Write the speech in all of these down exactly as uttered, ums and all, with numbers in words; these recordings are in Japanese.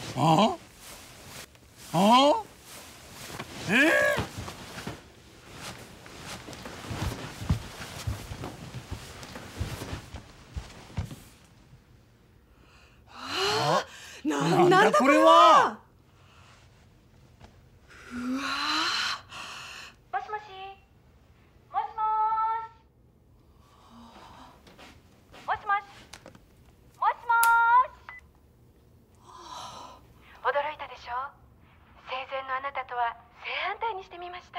ああえー、 ああ、な、 なんだこれは。 うわ。 もしもし、もしもーし、もしもし、もしもーし。驚いたでしょ。生前のあなたとは正反対にしてみました。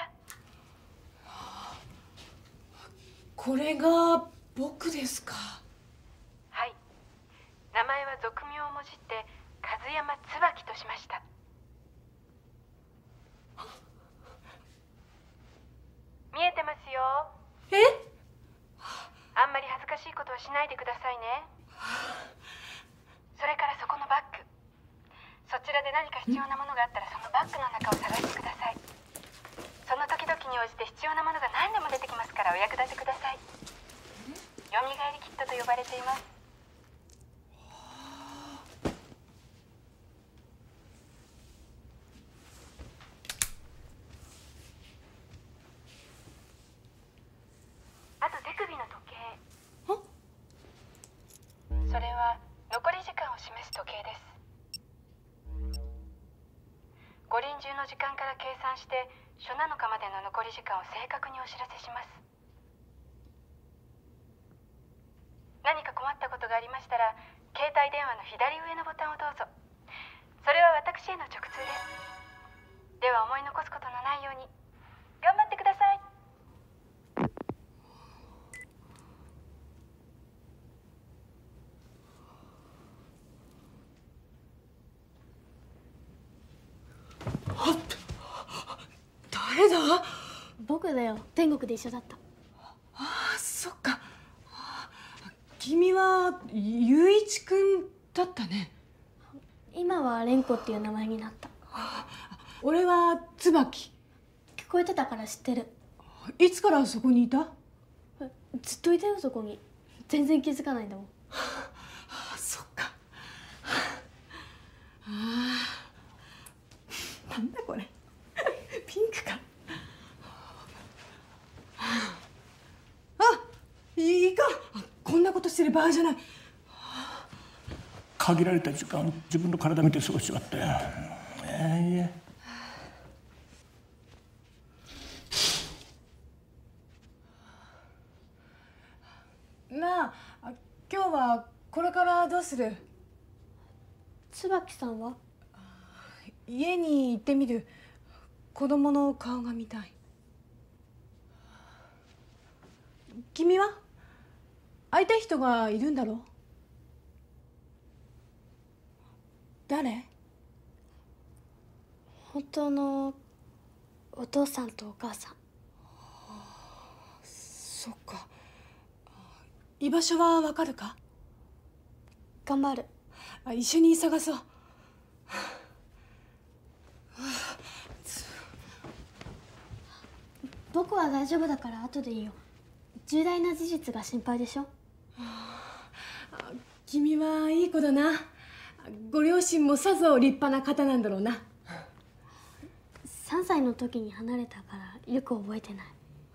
これが僕ですか。 はい、名前は俗名をもじって風山椿としました。見えてますよ。 え？ あんまり恥ずかしいことはしないでくださいね。それからそこのバッグ、そちらで何か必要なものがあったらそのバッグの中を探してください。その時々に応じて必要なものが何でも出てきますからお役立てください。よみがえりキットと呼ばれています。あと手首の時計。それは残り時間を示す時計です。ご臨終の時間から計算して初七日までの残り時間を正確にお知らせします。何か困ったことがありましたら携帯電話の左上のボタンをどうぞ。それは私への直通です。では思い残すことのないように頑張ってください。 誰だ？ 僕だよ。天国で一緒だった。 ああ、そっか。君は雄一くんだったね。 今は蓮子っていう名前になった。 俺は椿。 聞こえてたから知ってる。 いつからそこにいた？ ずっといたよ、そこに。全然気づかないんだもん。 あ、そっか。ああ、なんだこれ。ピンクか。あ、いいか。こんなことしてる場合じゃない。 限られた時間自分の体見て過ごしちまったよ。えー、いえなあ、今日はこれからどうする？ 椿さんは？ 家に行ってみる。子供の顔が見たい。君は？会いたい人がいるんだろう？誰？ 本当のお父さんとお母さん。 そっか。居場所はわかるか？ 頑張る。 一緒に探そう。 僕は大丈夫だから後でいいよ。重大な事実が心配でしょ。 君はいい子だな。ご両親もさぞ立派な方なんだろうな。 さんさいの時に離れたからよく覚えてない。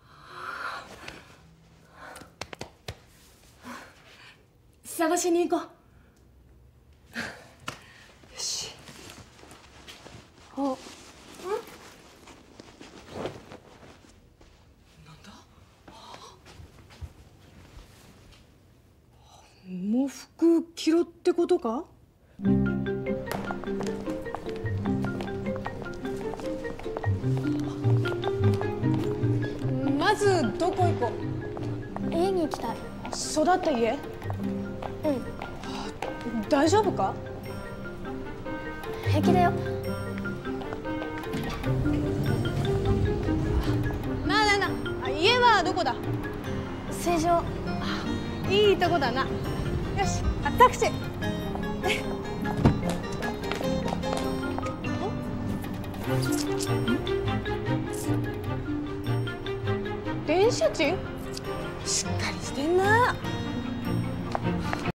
探しに行こう。よし。 お。 喪服着ろってことか？まずどこ行こう？家に行きたい。 育った家？ うん。 大丈夫か？ 平気だよ。 なあなあなあ、家はどこだ？ 成城。 いいとこだな。よし、あ、タクシー。電車賃？し